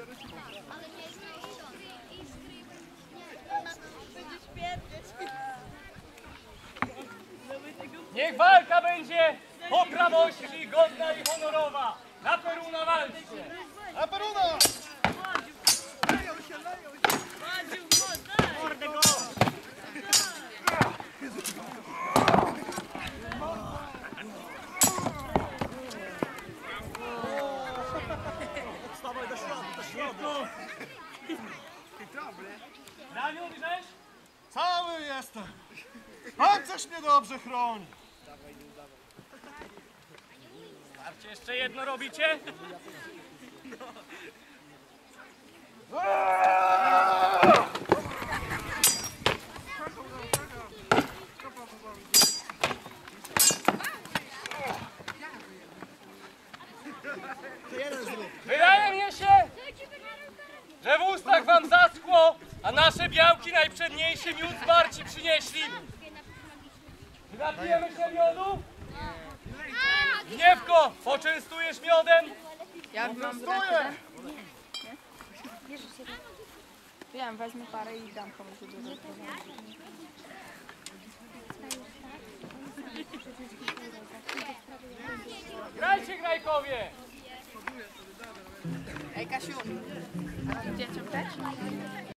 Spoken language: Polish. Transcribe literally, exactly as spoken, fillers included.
Niech walka będzie po prawości, godna i honorowa. Na Peruna walczcie! Na Peruna! Leją się, leją się! Mordę go! Odstawaj do środka, do środka! Ranion, żeś? Cały jestem! Pancerz mnie dobrze chroni! Starcie jeszcze jedno robicie? Wydaje mi się, że w ustach wam zaschło, a nasze białki najprzedniejszy miód z barci przynieśli. Napijemy się miodu? Gniewko, poczęstujesz miodem? Ja mam Stoję! Wiem, wezmę parę i dam komuś dużo. Grajcie, grajkowie! Ej, Kasiu, dzieciom też?